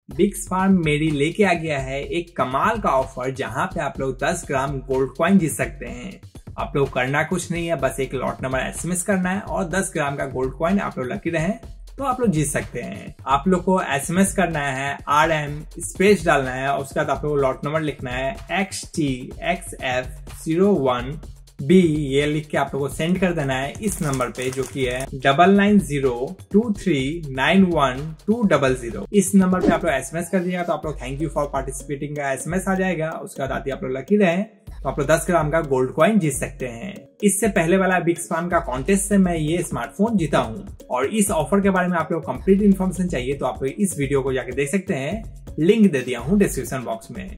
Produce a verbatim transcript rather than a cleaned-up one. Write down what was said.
Big farm मेरी लेके आ गया है एक कमाल का ऑफर जहां पे आप लोग दस ग्राम गोल्ड कॉइन जीत सकते हैं। आप लोग करना कुछ नहीं है, बस एक लॉट नंबर एसएमएस करना है और दस ग्राम का गोल्ड कॉइन आप लोग लकी रहे तो आप लोग जीत सकते हैं। आप लोग को एसएमएस करना है, आर एम स्पेस डालना है और उसके बाद आप लोग को लॉट नंबर लिखना है X T X F zero one B, ये लिख के आप लोगों को सेंड कर देना है इस नंबर पे जो कि है double nine zero two three nine one two double zero. इस नंबर पे आप लोग एसएमएस कर दिएगा तो आप लोग थैंक यू फॉर पार्टिसिपेटिंग का एसएमएस आ जाएगा। उसके बाद आती आप लोग लकी रहे तो आप लोग दस ग्राम का गोल्ड कॉइन जीत सकते हैं। इससे पहले वाला बिग स्पैम का कॉन्टेस्ट से मैं ये स्मार्टफोन जीता हूँ और इस ऑफर के बारे में आप लोग कंप्लीट इन्फॉर्मेशन चाहिए तो आप लोग इस वीडियो को जाके देख सकते हैं, लिंक दे दिया हूँ डिस्क्रिप्शन बॉक्स में।